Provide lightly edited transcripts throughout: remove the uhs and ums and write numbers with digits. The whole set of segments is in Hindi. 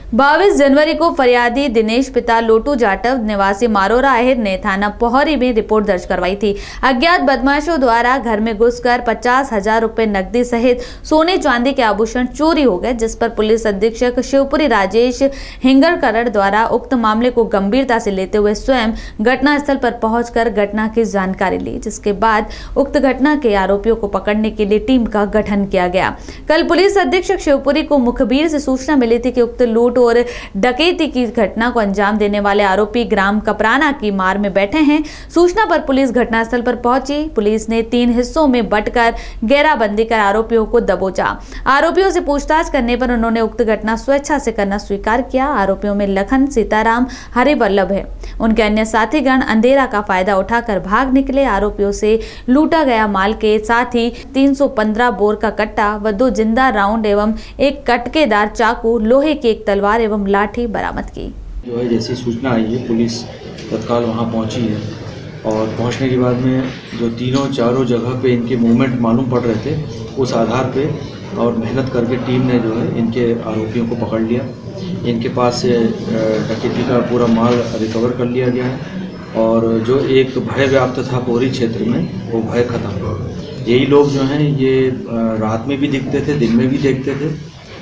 22 जनवरी को फरियादी दिनेश पिता लोटू जाटव निवासी मारोरा अहिर ने थाना पोहरी में रिपोर्ट दर्ज करवाई थी। अज्ञात बदमाशों द्वारा घर में घुसकर 50,000 रुपए नकदी सहित सोने चांदी के आभूषण चोरी हो गए, जिस पर पुलिस अधीक्षक शिवपुरी राजेश हिंगरकर द्वारा उक्त मामले को गंभीरता से लेते हुए स्वयं घटनास्थल पर पहुंचकर घटना की जानकारी ली, जिसके बाद उक्त घटना के आरोपियों को पकड़ने के लिए टीम का गठन किया गया। कल पुलिस अधीक्षक शिवपुरी को मुखबिर से सूचना मिली थी कि उक्त लूट और डकैती की घटना को अंजाम देने वाले आरोपी ग्राम कपराना की मार में बैठे हैं। सूचना पर पुलिस घटनास्थल पर पहुंची। पुलिस ने 3 हिस्सों में बंटकर घेराबंदी कर आरोपियों को दबोचा। आरोपियों से पूछताछ करने पर उन्होंने उक्त घटना स्वेच्छा से करना स्वीकार किया। आरोपियों में लखन, सीताराम, हरिवल्लभ है। उनके अन्य साथीगण अंधेरा का फायदा उठाकर भाग निकले। आरोपियों से लूटा गया माल के साथ ही 315 बोर का कट्टा व 2 जिंदा राउंड एवं एक कटकेदार चाकू, लोहे की एक तलवार एवं लाठी बरामद की। जो है जैसी सूचना आई है पुलिस तत्काल वहां पहुंची है और पहुंचने के बाद में जो चारों जगह पे इनके मूवमेंट मालूम पड़ रहे थे, उस आधार पे और मेहनत करके टीम ने जो है इनके आरोपियों को पकड़ लिया। इनके पास से डकैती का पूरा माल रिकवर कर लिया गया है और जो एक भय व्याप्त था पूरी क्षेत्र में, वो भय खत्म हुआ। यही लोग जो हैं ये रात में भी दिखते थे, दिन में भी देखते थे।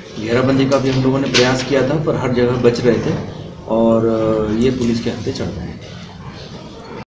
घेराबंदी का भी हम लोगों ने प्रयास किया था, पर हर जगह बच रहे थे और ये पुलिस के हत्थे चढ़ गए।